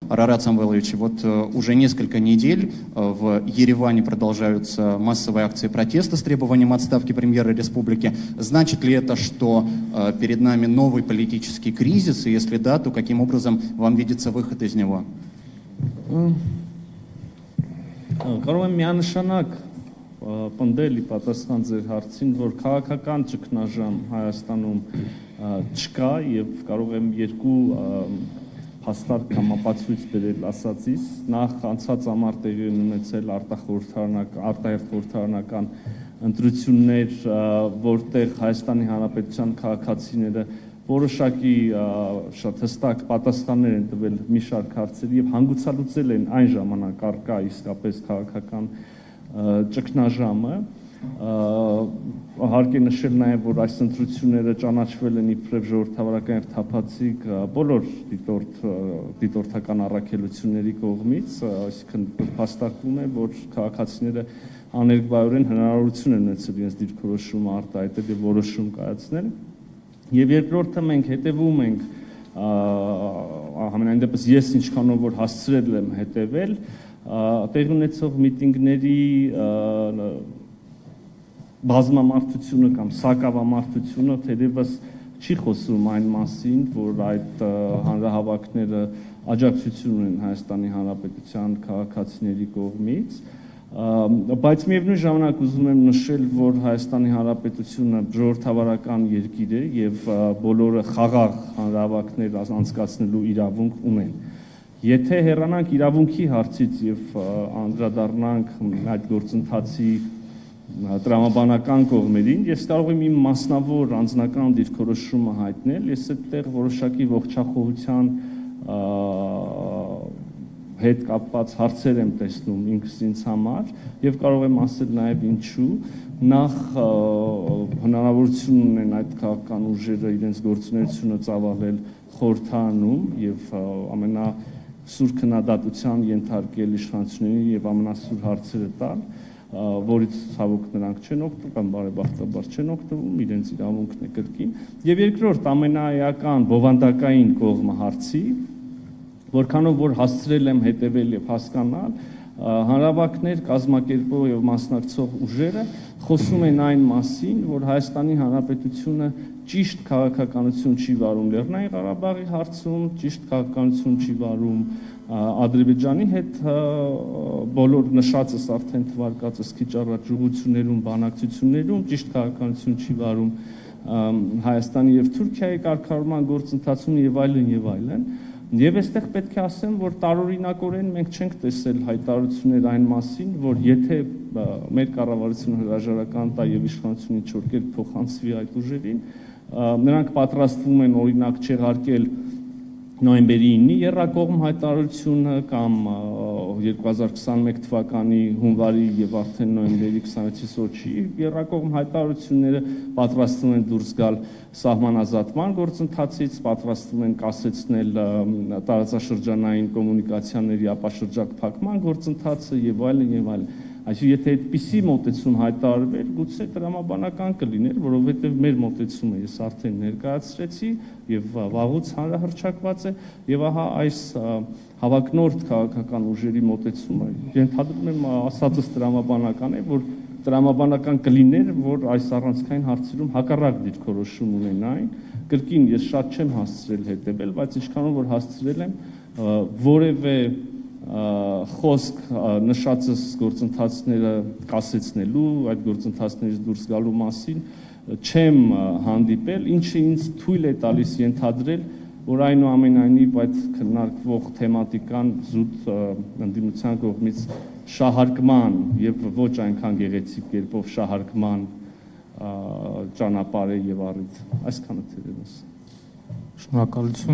Арарат Самвелович, вот уже несколько недель в Ереване продолжаются массовые акции протеста с требованием отставки премьера республики. Значит ли это, что перед нами новый политический кризис? И если да, то каким образом вам видится выход из него? Կարող եմ միանշանակ պնդել ի պատասխան ձեր հարցին, որ քաղաքական ճգնաժամ Հայաստանում չկա եւ կարող եմ երկու հաստատ կամ ապացույց բերել ասածից։ Նախ անցած ամառ տեղի ունեցել արտահերթ խորհրդարանական ընտրություններ, որտեղ Հայաստանի Հանրապետության քաղաքացիները որոշակի շատ հստակ պատասխաններ են տվել մի շարք հարցերի եւ հանգուցալուծել են այն ժամանակ առկա իսկապես քաղաքական ճգնաժամը։ Հարկ է նշել նաև, որ այս ընտրությունները ճանաչվել են իբրև ժողովրդավարական եւ թափանցիկ բոլոր դիտորդական առաքելությունների կողմից, այսինքն փաստարկվում է, որ քաղաքացիները աներկբայորեն հնարավորություն են ունեցել իրենց դիրքորոշումը արտահայտել եւ որոշում կայացնել։ Եվ երկրորդը մենք հետևում ենք, համենայն դեպս ես ինչքանով որ հասցրել եմ հետևել, տեղի ունեցող միտինգների բազմամարդությունը կամ սակավամարդությունը թերևս չի խոսում այն մասին, որ այդ հանրահավաքները աջակցություն ունեն Հայաստանի Հանրապետության քաղաքացիների կողմից, բայց միևնույն ժամանակ ուզում եմ նշել, որ Հայաստանի Հանրապետությունը ժողովրդավարական երկիր է եւ բոլորը խաղաղ հանրահավաքներ անցկացնելու իրավունք ունեն։ Եթե հեռանանք իրավունքի հարցից եւ անդրադառնանք այդ գործընթացի տրամաբանական կողմերին, ես կարող եմ իմ մասնավոր անձնական դիրքորոշումը հայտնել, ես այդտեղ որոշակի ողջախոհության հետ կապված հարցեր եմ տեսնում ինքս ինձ համար եւ կարող եմ ասել նաեւ ինչու նախ հնարավորություն ունեն այդ քաղաքական ուժերը իրենց գործունեությունը ծավալել խորհրդանում եւ ամենասուր քննադատության ենթարկել իշխանություններին եւ ամենասուր հարցերը տալ, որից ցավոք նրանք չեն օգտվում կամ բարեբախտաբար չեն օգտվում, իրենց իրավունքն է կրկին։ Եվ երկրորդ ամենաեական բովանդակային կողմը հարցի, որքանով որ հասցրել եմ հետևել եւ հասկանալ, հանրահավաքներ կազմակերպող եւ մասնակցող ուժերը խոսում են այն մասին, որ Հայաստանի Հանրապետությունը ճիշտ քաղաքականություն չի վարում Լեռնային Ղարաբաղի հարցում, ճիշտ քաղաքականություն չի վարում Ադրբեջանի հետ բոլոր նշածս արդեն թվարկածս քիչ առաջ ուղղություններում, բանակցություններում, ճիշտ քաղաքականություն չի վարում Հայաստանի եւ Թուրքիայի կարգավորման գործընթացում եւ այլն եւ այլն։ Եվ այստեղ պետք է ասեմ, որ տարօրինակորեն մենք չենք տեսել հայտարարություններ այն մասին, որ եթե մեր կառավարությունը հրաժարական տա եւ իշխանությունը ինչ-որ կերպ փոխանցվի այդ ուժերին, նրանք պատրաստվում են օրինակ չեղարկել նոյեմբերի 9-ի եռակողմ հայտարարությունը կամ 2021 թվականի հունվարի եւ արդեն նոյեմբերի 26-ի Սոչի եռակողմ հայտարարությունները պատրաստվում են դուրս գալ սահմանազատման գործընթացից, պատրաստվում են կասեցնել տարածաշրջանային կոմունիկացիաների ապաշրջակ փակման գործընթացը եւ այլն եւ այլն։ Այսինքն եթե այդպիսի մոտեցում հայտարարվեր, գուցե տրամաբանական կլիներ, որովհետև մեր մոտեցումը ես արդեն ներկայացրեցի եւ վաղուց հանրահռչակված է եւ ահա այս հավակնորդ քաղաքական ուժերի մոտեցումը ենթադրում եմ ասածս տրամաբանական է, որ տրամաբանական կլիներ, որ այս առանցքային հարցերում հակառակ դիրքորոշում ունենային, կրկին ես շատ չեմ հասցրել հետևել, բայց ինչքանով որ հասցրել եմ որևէ խոսք նշածս գործընթացները կասեցնելու, այդ գործընթացներից դուրս գալու մասին չեմ հանդիպել, ինչը ինձ թույլ է տալիս ենթադրել, որ այնուամենայնիվ այդ քննարկվող թեմատիկան զուտ ընդդիմության կողմից շահարկման եւ ոչ այնքան գեղեցիկ կերպով շահարկման ճանապարհ է եւ առիթ։ Այսքանը թերևս։ Շնորհակալություն։